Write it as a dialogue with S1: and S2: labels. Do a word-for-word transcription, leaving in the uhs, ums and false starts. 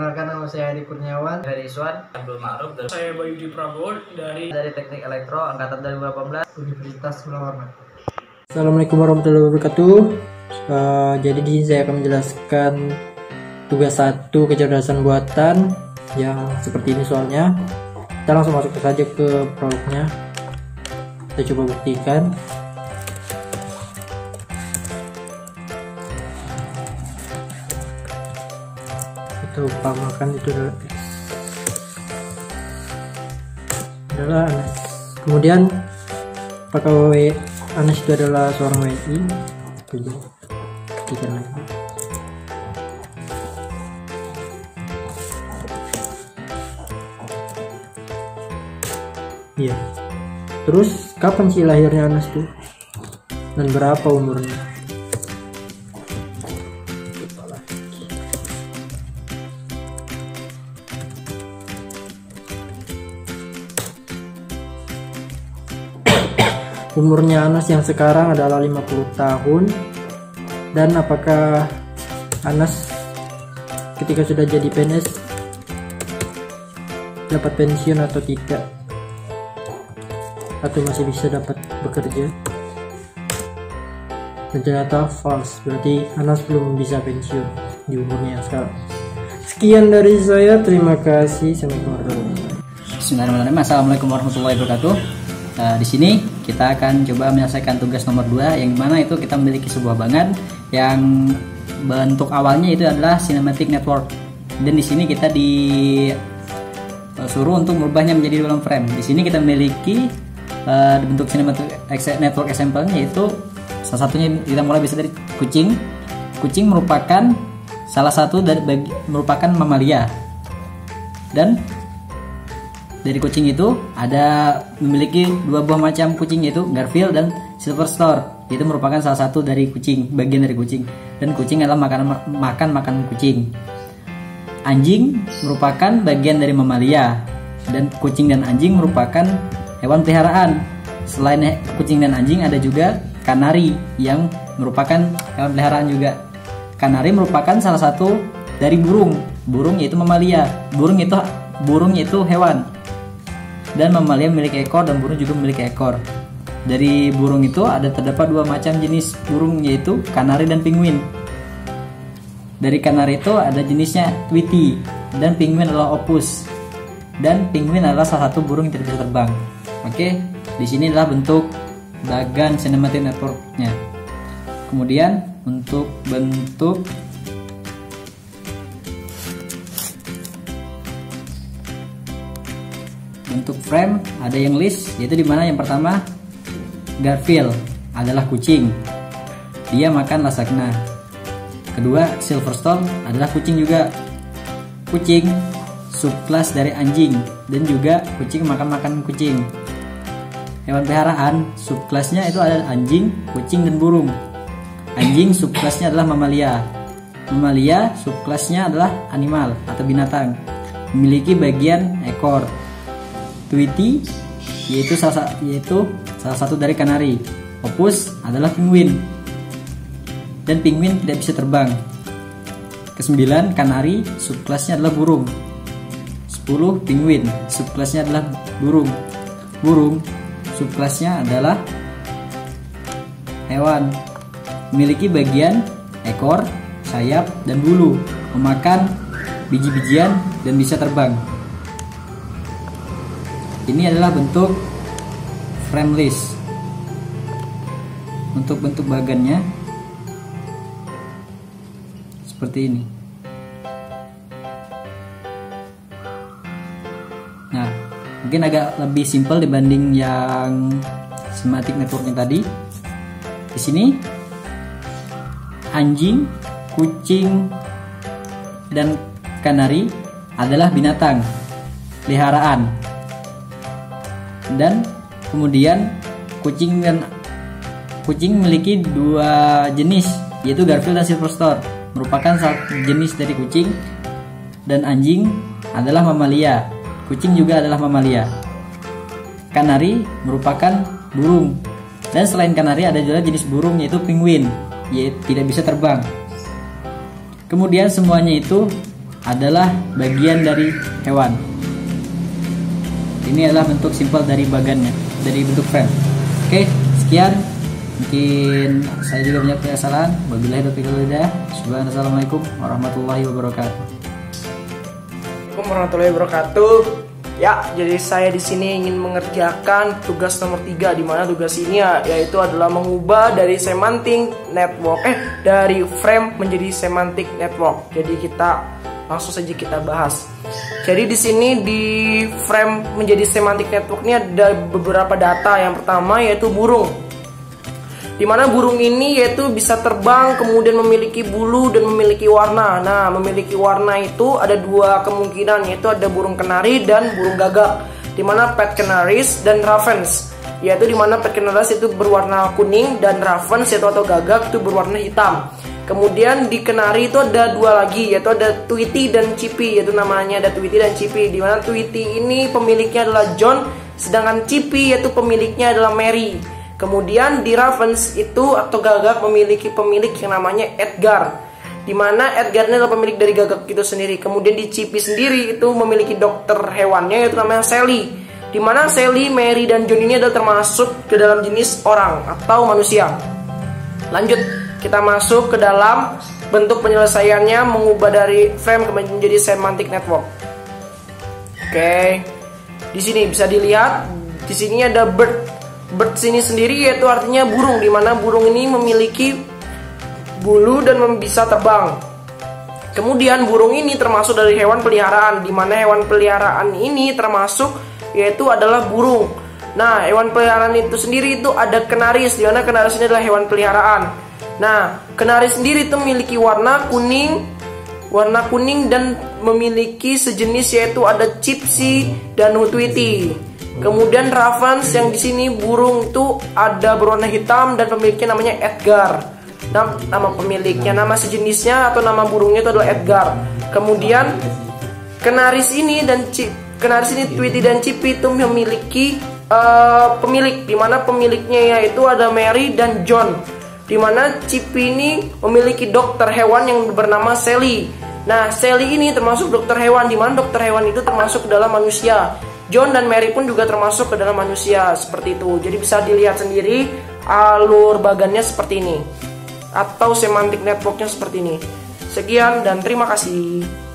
S1: Perkenalkan, nama saya Adi Kurniawan dari Iswan
S2: Abdul Ma'ruf. Saya Bayu Di Prabowo dari
S1: dari Teknik Elektro angkatan dua ribu delapan belas Universitas Muhammad.
S3: Assalamualaikum warahmatullahi wabarakatuh. Uh, jadi di sini saya akan menjelaskan tugas satu kecerdasan buatan yang seperti ini soalnya. Kita langsung masuk saja ke produknya. Kita coba buktikan. Kita umpamakan itu adalah X adalah Anas. Kemudian apakah W Anas itu adalah seorang W I? Coba buktikan lagi. Iya. Terus kapan sih lahirnya Anas tuh? Dan berapa umurnya? Umurnya Anas yang sekarang adalah lima puluh tahun. Dan apakah Anas ketika sudah jadi P N S dapat pensiun atau tidak? Atau masih bisa dapat bekerja? Dan ternyata false, berarti Anas belum bisa pensiun di umurnya yang sekarang. Sekian dari saya, terima kasih.
S4: Bismillahirrahmanirrahim. Assalamualaikum warahmatullahi wabarakatuh. Uh, di sini kita akan coba menyelesaikan tugas nomor dua, yang mana itu kita memiliki sebuah bangan yang bentuk awalnya itu adalah cinematic network, dan di sini kita disuruh untuk merubahnya menjadi dalam frame. Di sini kita memiliki uh, bentuk cinematic network example-nya, yaitu salah satunya kita mulai bisa dari kucing. Kucing merupakan salah satu dari bagi, merupakan mamalia, dan dari kucing itu ada memiliki dua buah macam kucing, yaitu Garfield dan Silver Star. Itu merupakan salah satu dari kucing, bagian dari kucing. Dan kucing adalah makanan makan makanan kucing. Anjing merupakan bagian dari mamalia, dan kucing dan anjing merupakan hewan peliharaan. Selain kucing dan anjing ada juga kanari yang merupakan hewan peliharaan juga. Kanari merupakan salah satu dari burung. Burung yaitu mamalia. Burung itu burung yaitu hewan. Dan mamalia memiliki ekor dan burung juga memiliki ekor. Dari burung itu ada terdapat dua macam jenis burung, yaitu kanari dan penguin. Dari kanari itu ada jenisnya Tweety, dan penguin adalah Opus. Dan penguin adalah salah satu burung yang tidak bisa terbang. Oke, di sini adalah bentuk bagan cinematic network-nya. Kemudian untuk bentuk Untuk frame ada yang list, yaitu dimana yang pertama Garfield adalah kucing, dia makan lasagna. Kedua Silverstone adalah kucing juga, kucing subclass dari anjing, dan juga kucing makan-makan kucing. Hewan peliharaan subclassnya itu ada anjing, kucing, dan burung. Anjing subclassnya adalah mamalia. Mamalia subclassnya adalah animal atau binatang, memiliki bagian ekor. Tweety yaitu salah, yaitu salah satu dari kanari. Opus adalah penguin, dan penguin tidak bisa terbang. Kesembilan kanari, subkelasnya adalah burung. Sepuluh penguin, subkelasnya adalah burung. Burung subkelasnya adalah hewan, memiliki bagian ekor, sayap, dan bulu, memakan biji-bijian, dan bisa terbang. Ini adalah bentuk frame list. Untuk bentuk bagannya seperti ini. Nah, mungkin agak lebih simpel dibanding yang cinematic network yang tadi. Di sini anjing, kucing, dan kanari adalah binatang peliharaan. Dan kemudian kucing dan kucing memiliki dua jenis, yaitu Garfield dan Silver Star, merupakan satu jenis dari kucing. Dan anjing adalah mamalia, kucing juga adalah mamalia. Kanari merupakan burung, dan selain kanari ada juga jenis burung, yaitu penguin, yaitu tidak bisa terbang. Kemudian semuanya itu adalah bagian dari hewan. Ini adalah bentuk simpel dari bagannya, dari bentuk frame. Oke, sekian. Mungkin saya juga banyak kesalahan. Wabillahi taufiq wal hidayah. Assalamualaikum warahmatullahi wabarakatuh.
S2: Assalamualaikum warahmatullahi wabarakatuh. Ya, jadi saya di sini ingin mengerjakan tugas nomor tiga, di mana tugas ini ya, yaitu adalah mengubah dari semantic network eh dari frame menjadi semantic network. Jadi kita langsung saja kita bahas. Jadi di sini di frame menjadi semantic network ini ada beberapa data. Yang pertama yaitu burung. Di mana burung ini yaitu bisa terbang, kemudian memiliki bulu dan memiliki warna. Nah, memiliki warna itu ada dua kemungkinan, yaitu ada burung kenari dan burung gagak. Di mana pet canaries dan ravens, yaitu di mana pet canaries itu berwarna kuning dan ravens yaitu atau gagak itu berwarna hitam. Kemudian di kenari itu ada dua lagi, yaitu ada Tweety dan Chippy, yaitu namanya ada Tweety dan Chippy. Di mana Tweety ini pemiliknya adalah John, sedangkan Chippy yaitu pemiliknya adalah Mary. Kemudian di ravens itu atau gagak memiliki pemilik yang namanya Edgar, di mana Edgar ini adalah pemilik dari gagak itu sendiri. Kemudian di Chippy sendiri itu memiliki dokter hewannya yaitu namanya Sally, di mana Sally, Mary dan John ini adalah termasuk ke dalam jenis orang atau manusia. Lanjut, kita masuk ke dalam bentuk penyelesaiannya, mengubah dari frame menjadi semantic network. Oke, di sini bisa dilihat di sini ada bird. Bird sini sendiri yaitu artinya burung, di mana burung ini memiliki bulu dan bisa terbang. Kemudian burung ini termasuk dari hewan peliharaan, di mana hewan peliharaan ini termasuk yaitu adalah burung. Nah, hewan peliharaan itu sendiri itu ada kenaris, di mana kenaris ini adalah hewan peliharaan. Nah, kenaris sendiri itu memiliki warna kuning, warna kuning dan memiliki sejenis yaitu ada Chippy dan Tweety. Kemudian ravens yang di sini burung itu ada berwarna hitam dan pemiliknya namanya Edgar. Nama, nama pemiliknya, nama sejenisnya atau nama burungnya itu adalah Edgar. Kemudian kenaris ini dan kenaris ini Tweety dan Chippy itu memiliki uh, pemilik, di mana pemiliknya yaitu ada Mary dan John. Di mana Chippy ini memiliki dokter hewan yang bernama Sally. Nah, Sally ini termasuk dokter hewan, di mana dokter hewan itu termasuk ke dalam manusia. John dan Mary pun juga termasuk ke dalam manusia, seperti itu. Jadi bisa dilihat sendiri alur bagannya seperti ini, atau semantic networknya seperti ini. Sekian dan terima kasih.